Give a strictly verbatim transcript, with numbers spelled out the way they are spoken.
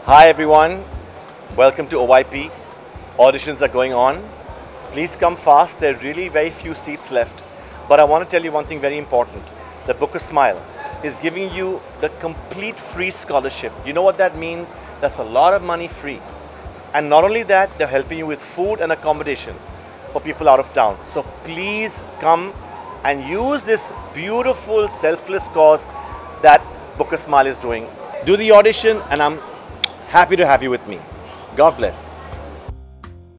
Hi everyone, welcome to O Y P. Auditions are going on. Please come fast, there are really very few seats left. But I want to tell you one thing very important. The Book a Smile is giving you the complete free scholarship. You know what that means? That's a lot of money free. And not only that, they're helping you with food and accommodation for people out of town. So please come and use this beautiful selfless cause that Book a Smile is doing. Do the audition and I'm happy to have you with me. God bless.